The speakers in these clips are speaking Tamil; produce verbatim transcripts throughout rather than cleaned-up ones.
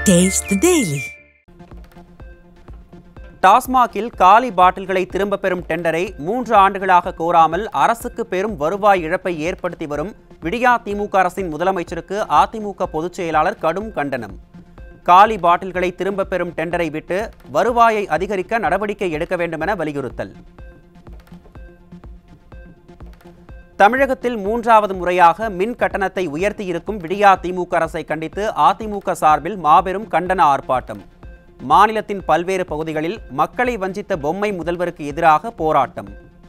Taste the Daily. டாஸ்மாகில் காலி பாட்டில்களை திரும்ப பெறும் டெண்டரை மூன்று ஆண்டுகளாக கோராமல் அரசுக்கு பெரும் வருவாய் இழப்பை ஏற்படுத்தி வரும் விடியா திமுக அரசின் முதலமைச்சருக்கு அதிமுக பொதுச் செயலாளர் கடும் கண்டனம். காலி பாட்டில்களை திரும்ப பெறும் டெண்டரை விட்டு வருவாயை அதிகரிக்க நடவடிக்கை எடுக்க வேண்டும் என வலியுறுத்தல். தமிழகத்தில் மூன்றாவது முறையாக மின் கட்டணத்தை உயர்த்தியிருக்கும் விடியா திமுக அரசை கண்டித்து அதிமுக சார்பில் மாபெரும் கண்டன ஆர்ப்பாட்டம். மாநிலத்தின் பல்வேறு பகுதிகளில் மக்களை வஞ்சித்த பொம்மை முதல்வருக்கு எதிராக போராட்டம்.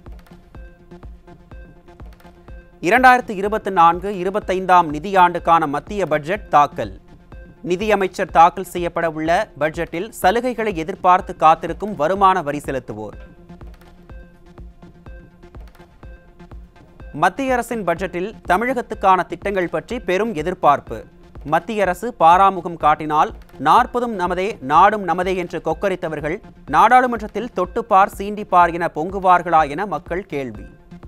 இரண்டாயிரத்து இருபத்தி நான்கு இருபத்தைந்தாம் நிதியாண்டுக்கான மத்திய பட்ஜெட் தாக்கல். நிதியமைச்சர் தாக்கல் செய்யப்பட உள்ள பட்ஜெட்டில் சலுகைகளை எதிர்பார்த்து காத்திருக்கும் வருமான வரி செலுத்துவோர். மத்திய அரசின் பட்ஜெட்டில் தமிழகத்துக்கான திட்டங்கள் பற்றி பெரும் எதிர்பார்ப்பு. மத்திய அரசு பாராமுகம் காட்டினால் நாற்பதும் நமதே நாடும் நமதே என்று கொக்கரித்தவர்கள் நாடாளுமன்றத்தில் தொட்டுப்பார் சீண்டிப்பார் என பொங்குவார்களா என மக்கள் கேள்வி.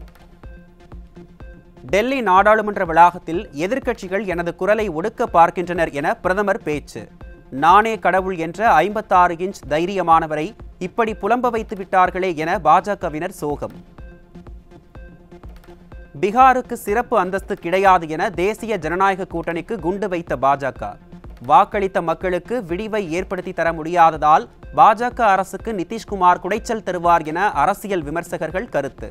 டெல்லி நாடாளுமன்ற வளாகத்தில் எதிர்க்கட்சிகள் எனது குரலை ஒடுக்க பார்க்கின்றனர் என பிரதமர் பேச்சு. நானே கடவுள் என்ற ஐம்பத்தாறு இன்ச் தைரியமானவரை இப்படி புலம்ப வைத்து விட்டார்களே என பாஜகவினர் சோகம். பீகாருக்கு சிறப்பு அந்தஸ்து கிடையாது என தேசிய ஜனநாயக கூட்டணிக்கு குண்டு வைத்த பாஜக. வாக்களித்த மக்களுக்கு விடிவை ஏற்படுத்தி தர முடியாததால் பாஜக அரசுக்கு நிதிஷ்குமார் குடைச்சல் தருவார் என அரசியல் விமர்சகர்கள் கருத்து.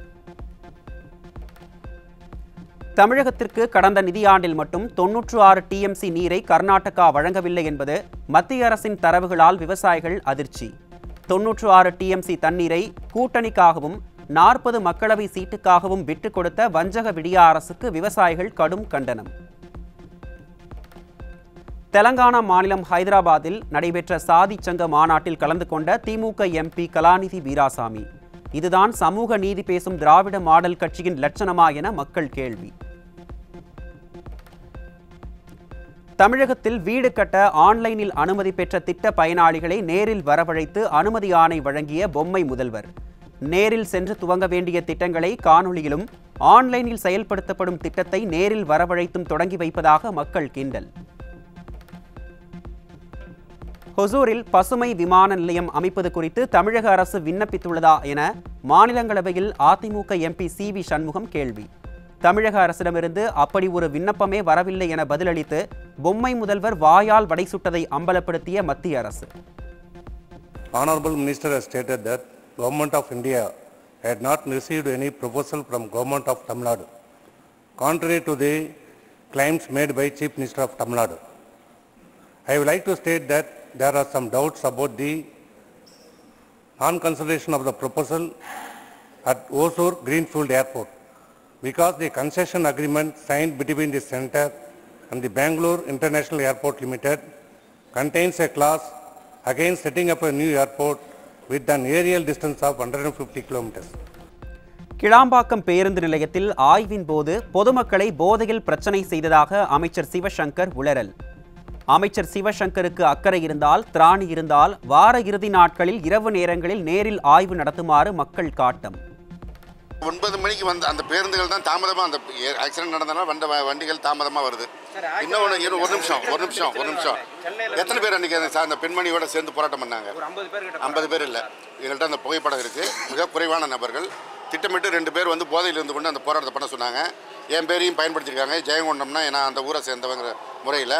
தமிழகத்திற்கு கடந்த நிதியாண்டில் மட்டும் தொன்னூற்று ஆறு டிஎம்சி நீரை கர்நாடகா வழங்கவில்லை என்பது மத்திய அரசின் தரவுகளால் விவசாயிகள் அதிர்ச்சி. தொன்னூற்று ஆறு டிஎம்சி தண்ணீரை கூட்டணிக்காகவும் நாற்பது மக்களவை சீட்டுக்காகவும் விட்டுக் கொடுத்த வஞ்சக விடியா அரசுக்கு விவசாயிகள் கடும் கண்டனம். தெலங்கானா மாநிலம் ஹைதராபாத்தில் நடைபெற்ற சாதி சங்க மாநாட்டில் கலந்து கொண்ட திமுக எம்பி கலாநிதி வீராசாமி. இதுதான் சமூக நீதி பேசும் திராவிட மாடல் கட்சியின் லட்சணமா என மக்கள் கேள்வி. தமிழகத்தில் வீடு கட்ட ஆன்லைனில் அனுமதி பெற்ற திட்ட பயனாளிகளை நேரில் வரவழைத்து அனுமதி ஆணை வழங்கிய பொம்மை முதல்வர். நேரில் சென்று துவங்க வேண்டிய திட்டங்களை காணொலியிலும் ஆன்லைனில் செயல்படுத்தப்படும் திட்டத்தை நேரில் வரவழைத்தும் தொடங்கி வைப்பதாக மக்கள் கிண்டல். ஹொசூரில் பசுமை விமான நிலையம் அமைப்பது குறித்து தமிழக அரசு விண்ணப்பித்துள்ளதா என மாநிலங்களவையில் AIADMK MP C V Shanmugam கேள்வி. தமிழக அரசிடமிருந்து அப்படி ஒரு விண்ணப்பமே வரவில்லை என பதிலளித்து பொம்மை முதல்வர் வாயால் வடை சுட்டதை அம்பலப்படுத்திய மத்திய அரசு. Honorable Minister has stated that Government of India had not received any proposal from Government of Tamil Nadu, contrary to the claims made by Chief Minister of Tamil Nadu. I would like to state that there are some doubts about the non-consideration of the proposal at Hosur Greenfield Airport, because the concession agreement signed between the Centre and the Bangalore International Airport Limited contains a clause against setting up a new airport with an aerial distance of one hundred fifty kilometers. Kilambakkam பேருந்து நிலையத்தில் ஆய்வின் போது பொதுமக்களை போதையில் பிரச்சனை செய்ததாக அமைச்சர் சிவசங்கர் உளறல். அமைச்சர் சிவசங்கருக்கு அக்கறை இருந்தால் திராணி இருந்தால் வார இறுதி நாட்களில் இரவு நேரங்களில் நேரில் ஆய்வு நடத்துமாறு மக்கள் காட்டம். ஒன்பது மணிக்கு வந்து அந்த பேருந்துகள் தான் தாமதமாக அந்த ஆக்சிடென்ட் நடந்தனால வண்ட வண்டிகள் தாமதமாக வருது. இன்னொன்று ஒரு நிமிஷம் ஒரு நிமிஷம் ஒரு நிமிஷம் எத்தனை பேர் அன்றைக்கி சார் அந்த பெண்மணியோட சேர்ந்து போராட்டம் பண்ணாங்க? ஐம்பது பேர் இல்லை. எங்கள்கிட்ட அந்த புகைப்படம் இருக்குது. மிக குறைவான நபர்கள் திட்டமிட்டு ரெண்டு பேர் வந்து போதையில் இருந்து கொண்டு அந்த போராட்டத்தை பண்ண சொன்னாங்க. என் பேரையும் பயன்படுத்தியிருக்காங்க. ஜெயங்கொண்டம்னா ஏன்னா அந்த ஊரை சேர்ந்தவங்கிற முறையில்.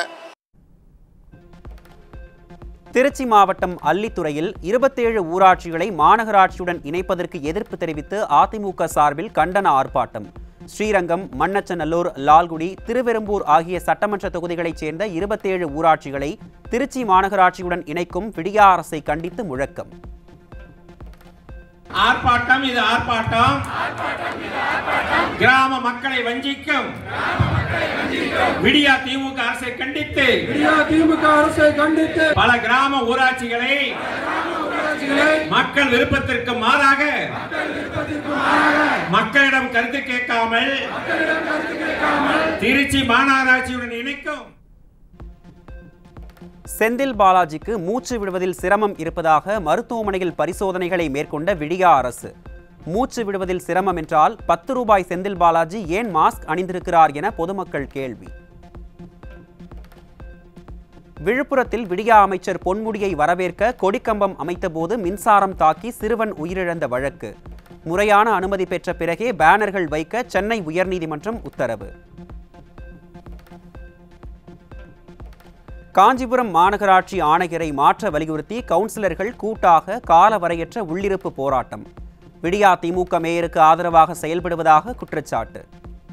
திருச்சி மாவட்டம் அல்லித்துறையில் இருபத்தேழு ஊராட்சிகளை மாநகராட்சியுடன் இணைப்பதற்கு எதிர்ப்பு தெரிவித்து அதிமுக சார்பில் கண்டன ஆர்ப்பாட்டம். ஸ்ரீரங்கம், மண்ணச்சநல்லூர், லால்குடி, திருவெரும்பூர் ஆகிய சட்டமன்ற தொகுதிகளைச் சேர்ந்த இருபத்தேழு ஊராட்சிகளை திருச்சி மாநகராட்சியுடன் இணைக்கும் விடியா அரசை கண்டித்து முழக்கம். ஆர்ப்பாட்டம் இது ஆர்ப்பாட்டம். கிராம மக்களை வஞ்சிக்கும் விடியா திமுக அரசை கண்டித்து விடியா திமுக அரசை கண்டித்து பல கிராம ஊராட்சிகளை மக்கள் விருப்பத்திற்கு மாறாக மக்களிடம் கருத்து கேட்காமல் திருச்சி மாநகராட்சியுடன் இணைக்கும். செந்தில் பாலாஜிக்கு மூச்சு விடுவதில் சிரமம் இருப்பதாக மருத்துவமனையில் பரிசோதனைகளை மேற்கொண்ட விடியா அரசு. மூச்சு விடுவதில் சிரமம் என்றால் பத்து ரூபாய் செந்தில் பாலாஜி ஏன் மாஸ்க் அணிந்திருக்கிறார் என பொதுமக்கள் கேள்வி. விழுப்புரத்தில் விடியா அமைச்சர் பொன்முடியை வரவேற்க கொடிக்கம்பம் அமைத்தபோது மின்சாரம் தாக்கி சிறுவன் உயிரிழந்த வழக்கு. முறையான அனுமதி பெற்ற பிறகே பேனர்கள் வைக்க சென்னை உயர்நீதிமன்றம் உத்தரவு. காஞ்சிபுரம் மாநகராட்சி ஆணையரை மாற்ற வலியுறுத்தி கவுன்சிலர்கள் கூட்டாக காலவரையற்ற உள்ளிருப்பு போராட்டம். விடியா திமுக மேயருக்கு ஆதரவாக செயல்படுவதாக குற்றச்சாட்டு.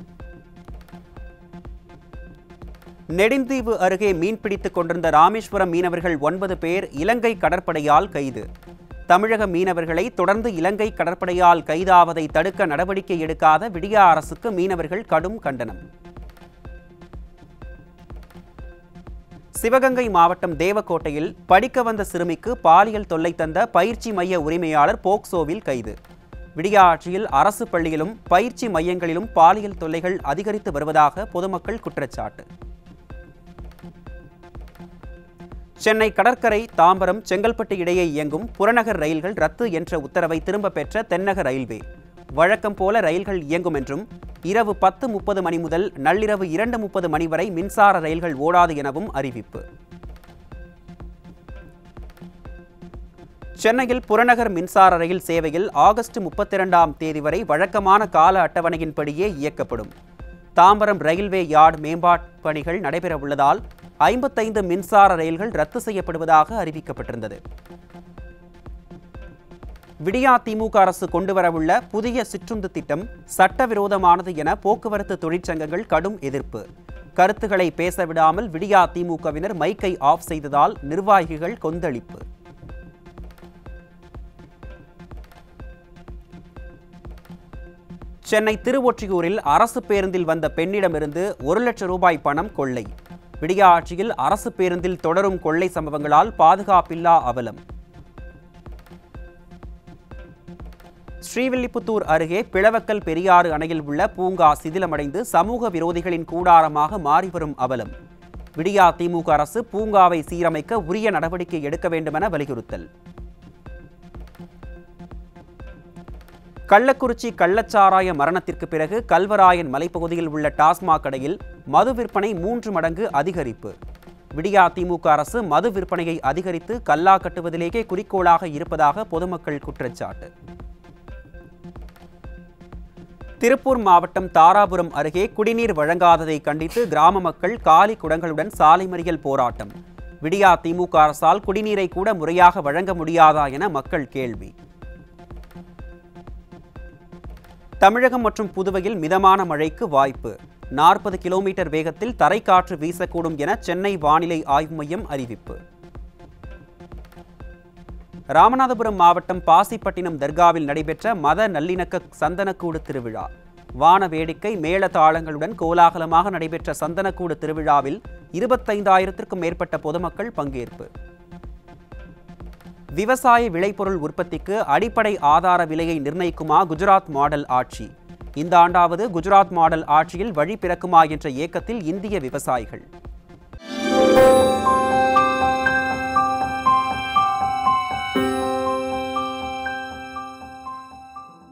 நெடுந்தீவு அருகே மீன்பிடித்துக் கொண்டிருந்த ராமேஸ்வரம் மீனவர்கள் ஒன்பது பேர் இலங்கை கடற்படையால் கைது. தமிழக மீனவர்களை தொடர்ந்து இலங்கை கடற்படையால் கைதாவதை தடுக்க நடவடிக்கை எடுக்காத விடியா அரசுக்கு மீனவர்கள் கடும் கண்டனம். சிவகங்கை மாவட்டம் தேவக்கோட்டையில் படிக்க வந்த சிறுமிக்கு பாலியல் தொல்லை தந்த பயிற்சி மைய உரிமையாளர் போக்சோவில் கைது. விடியா ஆட்சியில் அரசு பள்ளியிலும் பயிற்சி மையங்களிலும் பாலியல் தொல்லைகள் அதிகரித்து வருவதாக பொதுமக்கள் குற்றச்சாட்டு. சென்னை கடற்கரை தாம்பரம் செங்கல்பட்டு இடையே இயங்கும் புறநகர் ரயில்கள் ரத்து என்ற உத்தரவை திரும்ப பெற்ற தென்னக ரயில்வே. வழக்கம் போல ரயில்கள் இயங்கும் என்றும் இரவு பத்து முப்பது மணி முதல் நள்ளிரவு இரண்டு முப்பது மணி வரை மின்சார ரயில்கள் ஓடாது எனவும் அறிவிப்பு. சென்னையில் புறநகர் மின்சார ரயில் சேவையில் ஆகஸ்ட் முப்பத்தி இரண்டாம் தேதி வரை வழக்கமான கால அட்டவணையின்படியே இயக்கப்படும். தாம்பரம் ரயில்வே யார்டு மேம்பாட்டு பணிகள் நடைபெற உள்ளதால் ஐம்பத்தைந்து மின்சார ரயில்கள் ரத்து செய்யப்படுவதாக அறிவிக்கப்பட்டிருந்தது. விடியா திமுக அரசு கொண்டுவரவுள்ள புதிய சிற்றுந்து திட்டம் சட்டவிரோதமானது என போக்குவரத்து தொழிற்சங்கங்கள் கடும் எதிர்ப்பு. கருத்துக்களை பேச விடாமல் விடியா திமுகவினர் மைக்கை ஆஃப் செய்ததால் நிர்வாகிகள் கொந்தளிப்பு. சென்னை திருவொற்றியூரில் அரசு பேருந்தில் வந்த பெண்ணிடமிருந்து ஒரு லட்சம் ரூபாய் பணம் கொள்ளை. விடியா ஆட்சியில் அரசு பேருந்தில் தொடரும் கொள்ளை சம்பவங்களால் பாதுகாப்பில்லா அவலம். ஸ்ரீவில்லிபுத்தூர் அருகே பிளவக்கல் பெரியாறு அணையில் உள்ள பூங்கா சிதிலமடைந்து சமூக விரோதிகளின் கூடாரமாக மாறிவரும் அவலம். விடியா திமுக அரசு பூங்காவை சீரமைக்க உரிய நடவடிக்கை எடுக்க வேண்டுமென வலியுறுத்தல். கள்ளக்குறிச்சி கள்ளச்சாராய மரணத்திற்கு பிறகு கல்வராயன் மலைப்பகுதியில் உள்ள டாஸ்மாக் கடையில் மது விற்பனை மூன்று மடங்கு அதிகரிப்பு. விடியா திமுக அரசு மது விற்பனையை அதிகரித்து கல்லா கட்டுவதிலேயே குறிக்கோளாக இருப்பதாக பொதுமக்கள் குற்றச்சாட்டு. திருப்பூர் மாவட்டம் தாராபுரம் அருகே குடிநீர் வழங்காததை கண்டித்து கிராம மக்கள் காலி குடங்களுடன் சாலை மறியல் போராட்டம். விடியா திமுக அரசால் குடிநீரை கூட முறையாக வழங்க முடியாதா என மக்கள் கேள்வி. தமிழகம் மற்றும் புதுவையில் மிதமான மழைக்கு வாய்ப்பு. நாற்பது கிலோமீட்டர் வேகத்தில் தரைக்காற்று வீசக்கூடும் என சென்னை வானிலை ஆய்வு மையம் அறிவிப்பு. ராமநாதபுரம் மாவட்டம் பாசிப்பட்டினம் தர்காவில் நடைபெற்ற மத நல்லிணக்க சந்தனக்கூடு திருவிழா. வான வேடிக்கை மேளதாளங்களுடன் கோலாகலமாக நடைபெற்ற சந்தனக்கூடு திருவிழாவில் இருபத்தைந்தாயிரத்திற்கும் மேற்பட்ட பொதுமக்கள் பங்கேற்பு. விவசாய விளைபொருள் உற்பத்திக்கு அடிப்படை ஆதார விலையை நிர்ணயிக்குமா குஜராத் மாடல் ஆட்சி? இந்த ஆண்டாவது குஜராத் மாடல் ஆட்சியில் வழி பிறக்குமா என்ற ஏக்கத்தில் இந்திய விவசாயிகள்.